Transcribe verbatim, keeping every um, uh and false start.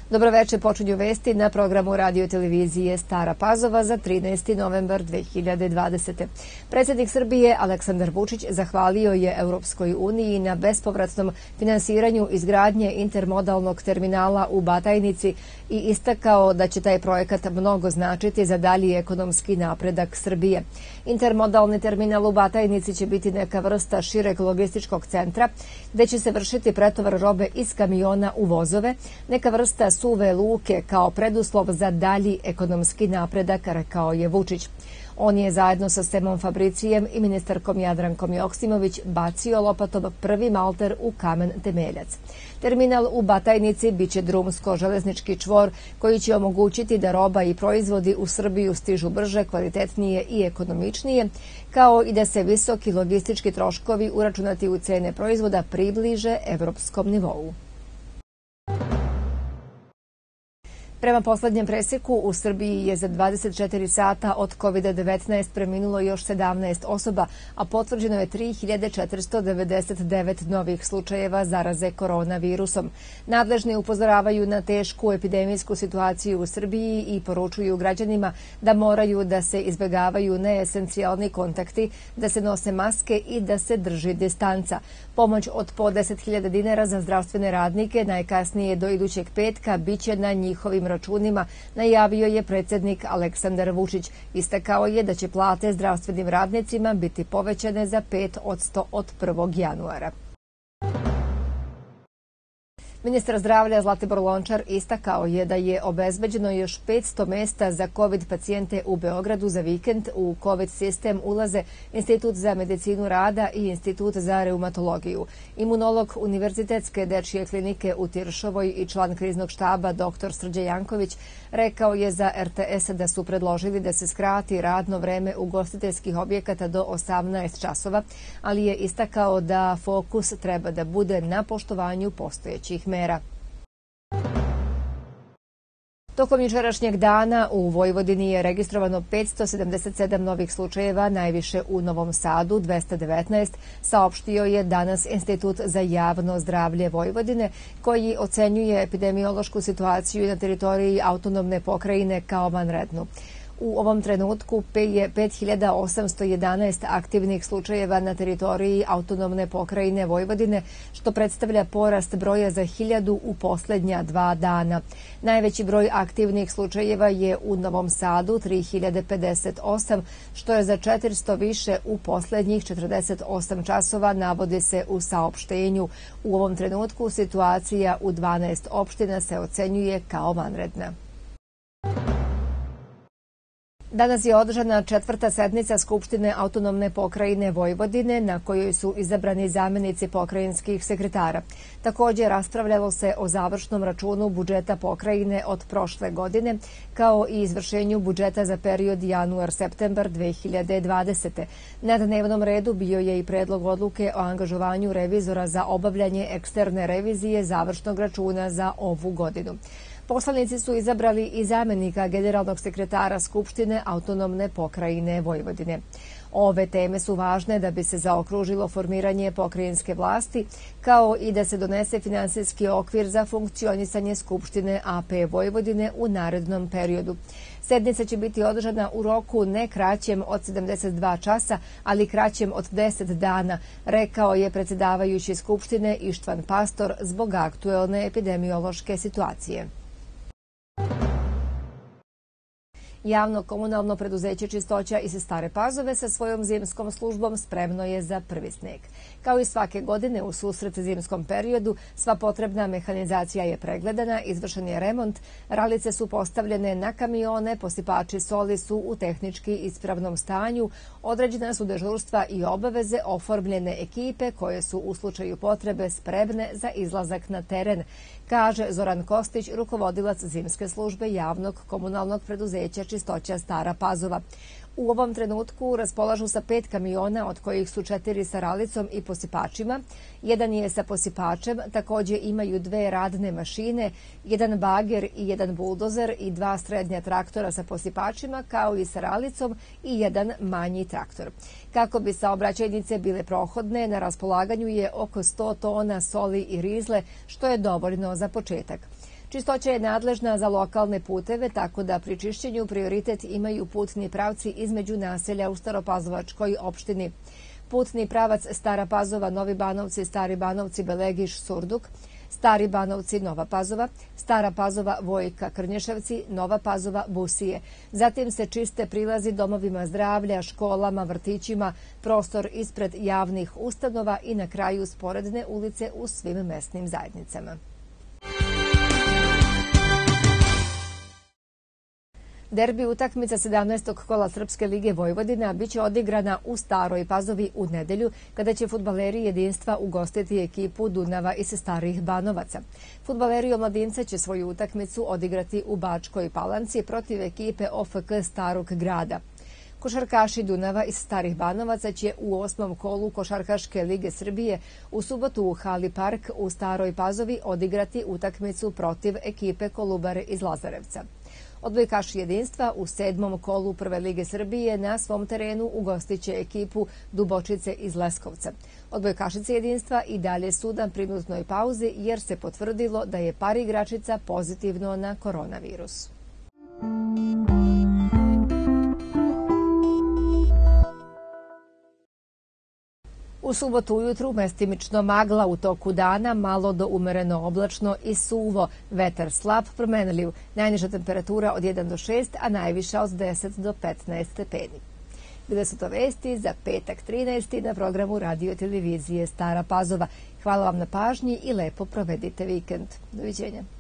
Dobroveče, počinju vesti na programu radio televizije Stara Pazova za trinaesti novembar dve hiljade dvadesete. Predsjednik Srbije Aleksandar Vučić zahvalio je Europskoj uniji na bespovratnom finansiranju izgradnje intermodalnog terminala u Batajnici i istakao da će taj projekat mnogo značiti za dalji ekonomski napredak Srbije. Intermodalni terminal u Batajnici će biti neka vrsta šireg logističkog centra gde će se vršiti pretovar robe iz kamiona u vozove, neka vrsta suve luke kao preduslov za dalji ekonomski napredak, rekao je Vučić. On je zajedno sa Semom Fabricijem i ministarkom Jadrankom Joksimović bacio lopatom prvi malter u kamen temeljac. Terminal u Batajnici biće drumsko-železnički čvor koji će omogućiti da roba i proizvodi u Srbiju stižu brže, kvalitetnije i ekonomičnije, kao i da se visoki logistički troškovi uračunati u cene proizvoda približe evropskom nivou. Prema poslednjem preseku, u Srbiji je za dvadeset četiri sata od kovid devetnaest preminulo još sedamnaest osoba, a potvrđeno je tri hiljade četiristo devedeset devet novih slučajeva zaraze koronavirusom. Nadležni upozoravaju na tešku epidemijsku situaciju u Srbiji i poručuju građanima da moraju da se izbegavaju neesencijalni kontakti, da se nose maske i da se drži distanca. Pomoć od po deset hiljada dinara za zdravstvene radnike najkasnije do idućeg petka biće na njihovim računima, najavio je predsjednik Aleksandar Vučić. Istakao je da će plate zdravstvenim radnicima biti povećane za pet posto od prvog januara. Ministar zdravlja Zlatibor Lončar istakao je da je obezbeđeno još petsto mesta za COVID pacijente u Beogradu za vikend. U COVID sistem ulaze Institut za medicinu rada i Institut za reumatologiju. Imunolog Univerzitetske dečije klinike u Tiršovoj i član kriznog štaba doktor Srđan Janković rekao je za R T S da su predložili da se skrati radno vreme ugostiteljskih objekata do osamnaest časova, ali je istakao da fokus treba da bude na poštovanju postojećih mera. Tokom jučerašnjeg dana u Vojvodini je registrovano petsto sedamdeset sedam novih slučajeva, najviše u Novom Sadu dvesta devetnaest, saopštio je danas Institut za javno zdravlje Vojvodine, koji ocenjuje epidemiološku situaciju na teritoriji autonomne pokrajine kao vanrednu. U ovom trenutku je pet hiljada osamsto jedanaest aktivnih slučajeva na teritoriji autonomne pokrajine Vojvodine, što predstavlja porast broja za hiljadu u poslednja dva dana. Najveći broj aktivnih slučajeva je u Novom Sadu, tri hiljade pedeset osam, što je za četiristo više u poslednjih četrdeset osam časova, navodi se u saopštenju. U ovom trenutku situacija u dvanaest opština se ocenjuje kao vanredna. Danas je održana četvrta sednica Skupštine autonomne pokrajine Vojvodine, na kojoj su izabrani zamenici pokrajinskih sekretara. Također raspravljalo se o završnom računu budžeta pokrajine od prošle godine, kao i izvršenju budžeta za period januar-septembar dve hiljade dvadesete. Na dnevnom redu bio je i predlog odluke o angažovanju revizora za obavljanje eksterne revizije završnog računa za ovu godinu. Poslanici su izabrali i zamenika generalnog sekretara Skupštine autonomne pokrajine Vojvodine. Ove teme su važne da bi se zaokružilo formiranje pokrajinske vlasti, kao i da se donese finansijski okvir za funkcionisanje Skupštine A P Vojvodine u narednom periodu. Sednica će biti održana u roku ne kraćem od sedamdeset dva časa, ali kraćem od deset dana, rekao je predsjedavajući Skupštine Ištvan Pastor zbog aktuelne epidemiološke situacije. Javno komunalno preduzeće Čistoća iz Stare Pazove sa svojom zimskom službom spremno je za prvi sneg. Kao i svake godine u susret zimskom periodu, sva potrebna mehanizacija je pregledana, izvršen je remont, ralice su postavljene na kamione, posipači soli su u tehnički ispravnom stanju, određena su dežurstva i obaveze, oformljene ekipe koje su u slučaju potrebe spremne za izlazak na teren, kaže Zoran Kostić, rukovodilac zimske službe javnog komunalnog preduzeća Čistoća Stara Pazova. U ovom trenutku raspolažu sa pet kamiona, od kojih su četiri sa ralicom i posipačima. Jedan je sa posipačem, također imaju dve radne mašine, jedan bager i jedan buldozer i dva srednja traktora sa posipačima, kao i sa ralicom i jedan manji traktor. Kako bi saobraćajnice bile prohodne, na raspolaganju je oko sto tona soli i rizle, što je dovoljno za početak. Čistoća je nadležna za lokalne puteve, tako da pri čišćenju prioritet imaju putni pravci između naselja u Staropazovačkoj opštini. Putni pravac Stara Pazova, Novi Banovci, Stari Banovci, Belegiš, Surduk, Stari Banovci, Nova Pazova, Stara Pazova, Vojka, Krnješevci, Nova Pazova, Busije. Zatim se čiste prilazi domovima zdravlja, školama, vrtićima, prostor ispred javnih ustanova i na kraju sporedne ulice u svim mesnim zajednicama. Derbi utakmica sedamnaestog kola Srpske lige Vojvodina biće odigrana u Staroj Pazovi u nedelju, kada će fudbaleri Jedinstva ugostiti ekipu Dunava iz Starih Banovaca. Fudbaleri Omladinca će svoju utakmicu odigrati u Bačkoj Palanci protiv ekipe O F K Starog Grada. Košarkaši Dunava iz Starih Banovaca će u osmom kolu Košarkaške lige Srbije u subotu u Hali Park u Staroj Pazovi odigrati utakmicu protiv ekipe Kolubare iz Lazarevca. Odbojkaši Jedinstva u sedmom kolu Prve lige Srbije na svom terenu ugostiće ekipu Dubočice iz Leskovca. Odbojkašice Jedinstva i dalje su na prinudnoj pauzi jer se potvrdilo da je par igračica pozitivno na koronavirus. U subotu ujutru mestimično magla, u toku dana malo do umereno oblačno i suvo, vetar slab, promenljiv, najniža temperatura od jedan do šest, a najviša od deset do petnaest stepeni. Bile su to vesti za petak trinaesti na programu radio televizije Stara Pazova. Hvala vam na pažnji i lepo provedite vikend. Doviđenja.